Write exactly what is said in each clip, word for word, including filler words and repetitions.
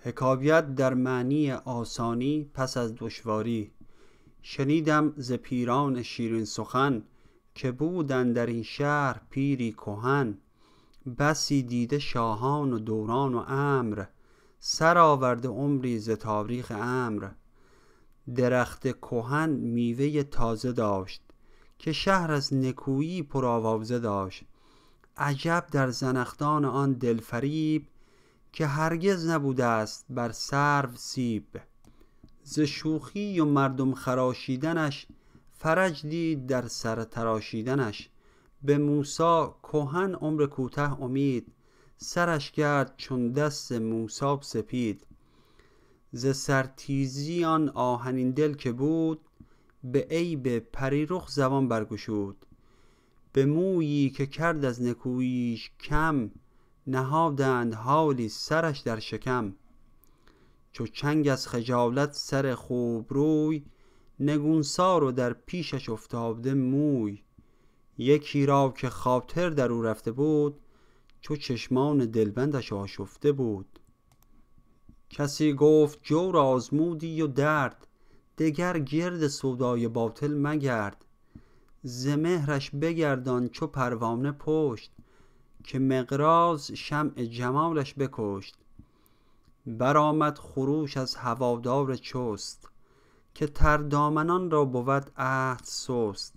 حکایت در معنی آسانی پس از دشواری. شنیدم ز پیران شیرین سخن، که بودند در این شهر پیری کهن. بسی دیده شاهان و دوران و امر، سر آورده عمری ز تاریخ امر. درخت کهن میوه تازه داشت، که شهر از نکویی پرآوازه داشت. عجب در زنخدان آن دلفریب، که هرگز نبوده است بر سرو سیب. ز شوخی و مردم خراشیدنش، فرج دید در سر تراشیدنش. به موسی کهن عمر کوته امید، سرش کرد چون دست موسی سپید. ز سرتیزی آن آهنین دل که بود، به عیب پری رخ زبان برگشود. به مویی که کرد از نکوییش کم، نهادند حالی سرش در شکم. چو چنگ از خجالت سر خوب روی، نگونسار و در پیشش افتاده موی. یکی را که خاطر در او رفته بود، چو چشمان دلبندش آشفته بود. کسی گفت جور آزمودی و درد، دگر گرد سودای باطل مگرد. ز مهرش بگردان چو پروانه پشت، که مقراض شمع جمالش بکشت. برآمد خروش از هوادار چست، که تر دامنان را بود عهد سست.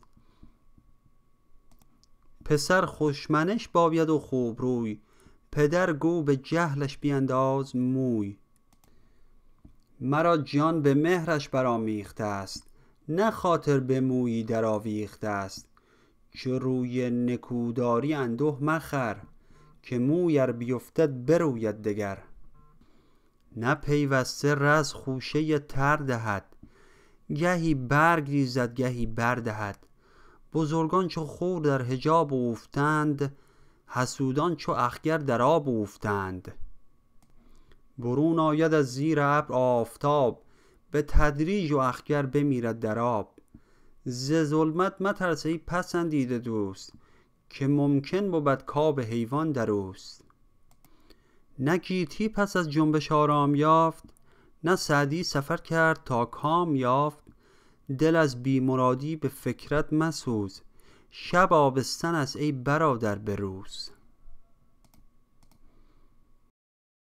پسر خوشمنش باید و خوب روی، پدر گو به جهلش بینداز موی. مرا جان به مهرش برآمیخته است، نه خاطر به مویی در آویخته است. چو روی نکوداری اندوه مخر، که موی ار بیفتد بروید دگر. نه پیوسته رز خوشه تر دهد، گهی برگ ریزد گهی بر دهد. بزرگان چو خور در حجاب اوفتند، حسودان چو اخگر در آب اوفتند. برون آید از زیر ابر آفتاب، به تدریج و اخگر بمیرد در آب. ز ظلمت مترس ای پسندیده دوست، که ممکن بود کآب حیوان در اوست. نه گیتی پس از جنبش آرام یافت، نه سعدی سفر کرد تا کام یافت. دل از بی مرادی به فکرت مسوز، شب آبستن است ای برادر به روز.